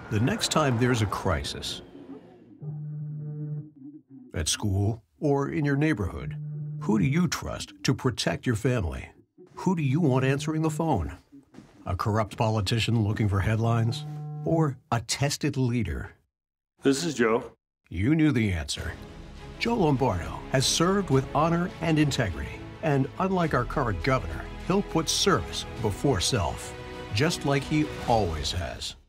The next time there's a crisis, at school or in your neighborhood, who do you trust to protect your family? Who do you want answering the phone? A corrupt politician looking for headlines? Or a tested leader? This is Joe. You knew the answer. Joe Lombardo has served with honor and integrity. And unlike our current governor, he'll put service before self, just like he always has.